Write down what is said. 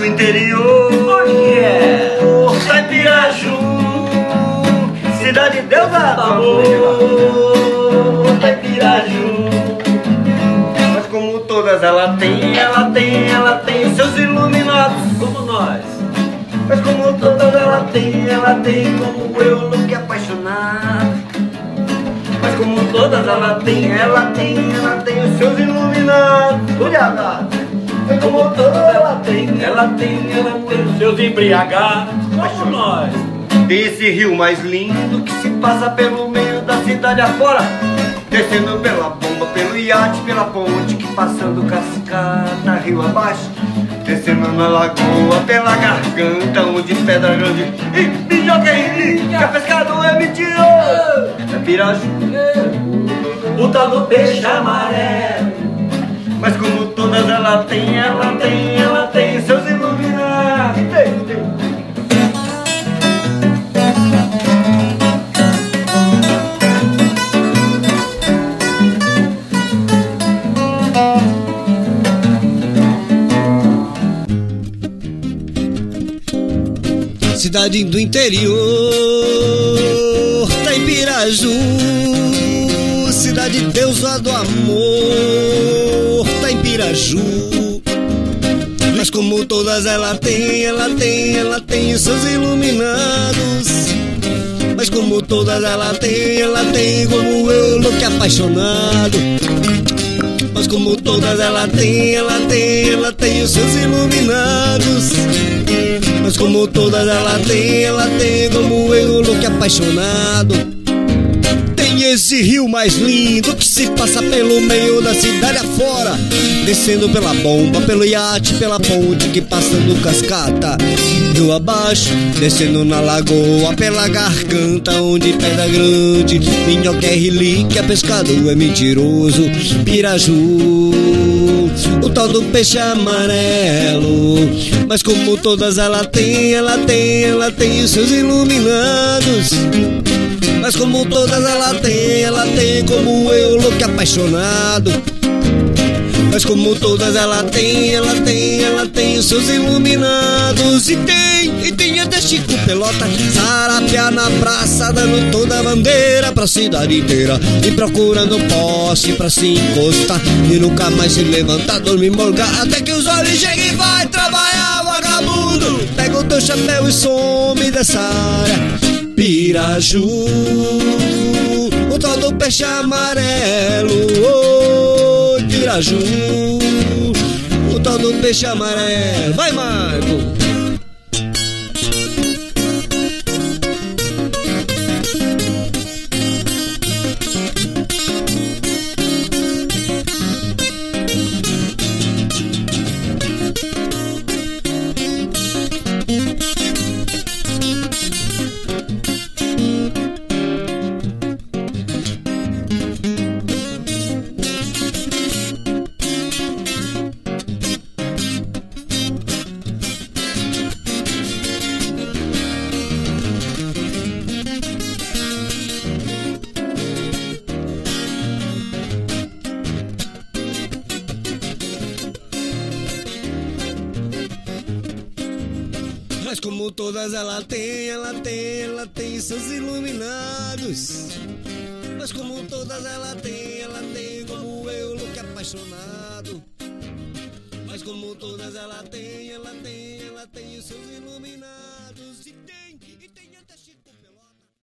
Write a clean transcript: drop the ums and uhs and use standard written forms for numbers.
do interior. Onde é? Taipiraju, cidade deusa do amor. Taipiraju. Mas como todas ela tem seus iluminados. Como nós. Mas como todas ela tem como eu louco apaixonado. Mas como todas ela tem os seus iluminados. Olha, mas como todas ela tem os seus embriagados. Como nós. Esse rio mais lindo que se passa pelo meio da cidade afora, descendo pela bomba, pelo iate, pela ponte, que passando cascata, rio abaixo, descendo na lagoa, pela garganta, onde pedra grande e minhoqueiri, que a pescado é mentiroso. É piraju, o tal do peixe amarelo. mas como todas ela tem seus iluminados. Cidade do interior, Taipiraju, cidade deusa do amor, Taipiraju. Mas como todas ela tem os seus iluminados. Mas como todas ela tem como eu louco apaixonado. Mas como todas ela tem os seus iluminados. Mas como todas ela tem como eu louco apaixonado. Tem esse rio mais lindo que se passa pelo meio da cidade afora, descendo pela bomba, pelo iate, pela ponte, que passando cascata, rio abaixo, descendo na lagoa, pela garganta, onde pedra grande, minhoca é relíquia, pescado é mentiroso, piraju, o tal do peixe amarelo. Mas como todas ela tem os seus iluminados. Mas como todas ela tem como eu louco apaixonado. Mas como todas ela tem os seus iluminados. E tem até Chico Pelota, Sarapia na praça, dando toda a bandeira pra cidade inteira, e procurando poste pra se encostar, e nunca mais se levantar, dormir, morgar, até que os olhos cheguem e vai trabalhar, vagabundo. Pega o teu chapéu e some dessa área. Piraju, o tal do peixe amarelo, oh, Piraju, o tal do peixe amarelo. Vai, Marco! Mas como todas ela tem seus iluminados. Mas como todas ela tem como eu louco apaixonado. Mas como todas ela tem os seus iluminados.